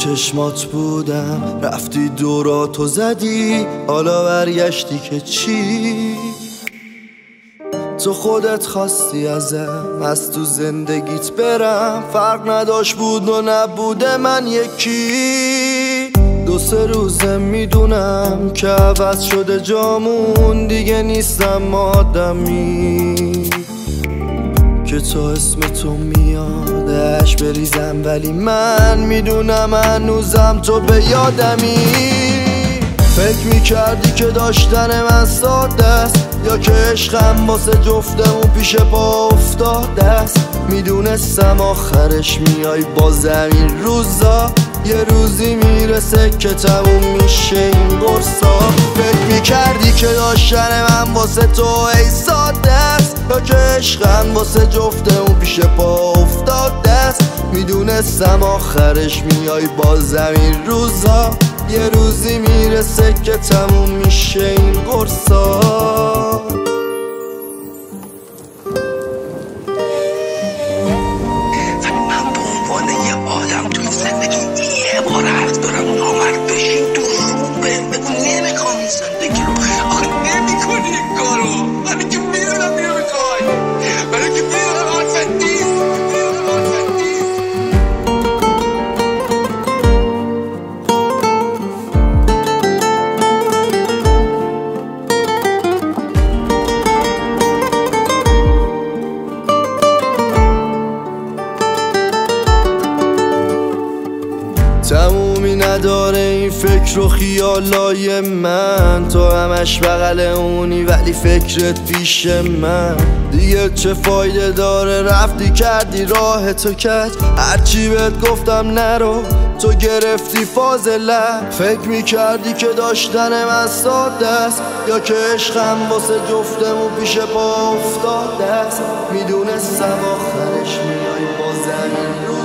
چشمات بودم، رفتی دوراتو زدی، حالا برگشتی که چی؟ تو خودت خواستی ازم از تو زندگیت برم، فرق نداشت بود و نبوده من یکی. 2-3 روزه میدونم که عوض شده جامون، دیگه نیستم آدمی که تو اسم تو میادش بریزم، ولی من میدونم هنوزم تو به یادمی. فکر میکردی که داشتن من ساده است، یا که عشقم واسه جفتمون پیش پا افتاده است. میدونستم آخرش میای با زمین روزا، یه روزی میرسه که تموم میشه این قرصا. فکر میکردی که داشتن من واسه تو ای ساده است، یا که عشقم واسه جفتمون پیش پا افتاده است. میدونستم آخرش میای با زمین روزا، یه روزی میرسه که تموم میشه این قرصا. ولی من به عنوان یه آدم توی زندگی یه بار حرف دارم، نامرد بشین تو رو بگو نمیخوام این زندگی رو. آخه نمیکنی این کارو، من که میدونم نمیخوای، من که میدونم حرفت نیست. تمومی نداره این فکر و خیالای من، تو همش بغل اونی ولی فکرت پیش من. دیگه چه فایده داره رفتی کردی راه تو کج، هرچی بهت گفتم نرو تو گرفتی فاضلت. فکر میکردی که داشتن من ساده است، یا که عشقم واسه جفتمون پیش پا افتاده است. میدونستم آخرش میای با زمین رو